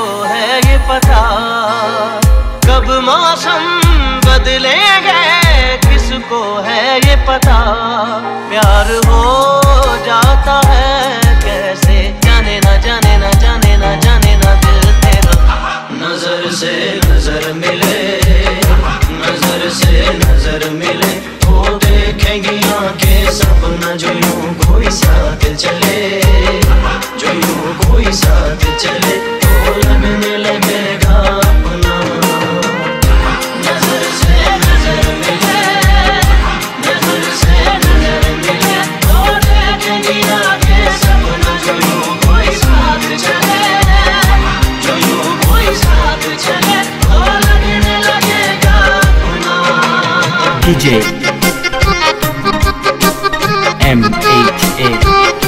है ये पता, कब मौसम बदलेंगे किसको है ये पता। प्यार हो जाता है कैसे, जाने ना जाने ना जाने ना जाने ना दिल तेरा। नजर से नजर मिले, नजर से नजर मिले, वो देखेंगी आंखें सपना जो यूं कोई साथ चले, जो यूं कोई साथ चले, तो लगने लगेगा अपना। नजर से नजर मिले, नजर से नजर मिले, वो देखेंगी आंखें सपना जो यूं कोई साथ चले, जो यूं कोई साथ चले, तो लगने लगेगा अपना। DJ MHA